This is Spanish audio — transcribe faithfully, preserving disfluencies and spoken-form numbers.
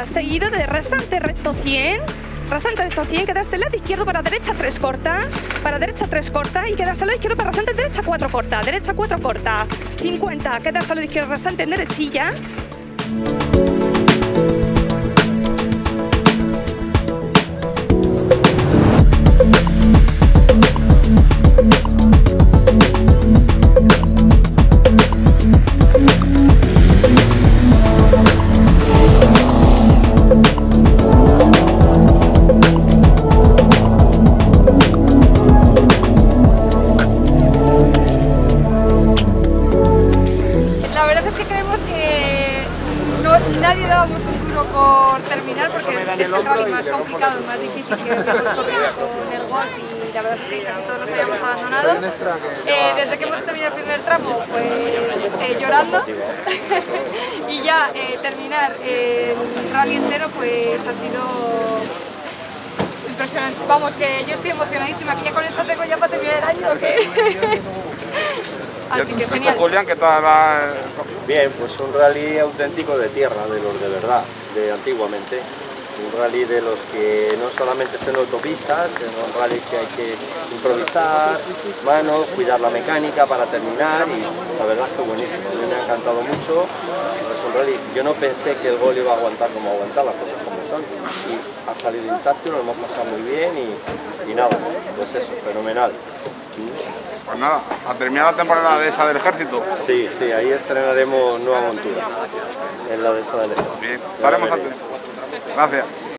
seguido de rasante recto cien. Rasante recto cien, quedarse lado izquierdo para derecha tres corta, para derecha tres corta y quedarse al lado izquierdo para rasante derecha cuatro corta, derecha cuatro corta, cincuenta, quedarse al lado izquierdo rasante en derechilla. Nadie dábamos un duro por terminar porque es el rally más complicado y más difícil que hemos corrido con el golf y la verdad es que casi todos nos habíamos abandonado. Eh, desde que hemos terminado el primer tramo, pues eh, llorando y ya eh, terminar el rally entero pues ha sido impresionante. Vamos, que yo estoy emocionadísima, que ya con esto tengo ya para terminar el año, ¿qué? Así que genial. Julián, ¿qué tal va? Bien, pues un rally auténtico de tierra, de los de verdad, de antiguamente. Un rally de los que no solamente son autopistas, sino un rally que hay que improvisar, manos, cuidar la mecánica para terminar y la verdad es que buenísimo. A mí me ha encantado mucho. Es un rally, yo no pensé que el gol iba a aguantar como aguantar, las cosas como son. Y ha salido intacto, lo hemos pasado muy bien y, y nada, pues eso, fenomenal. Pues nada, a terminar la temporada de esa del ejército. Sí, sí, ahí estrenaremos nueva montura, en la de esa del ejército. Bien, estaremos atentos. Gracias.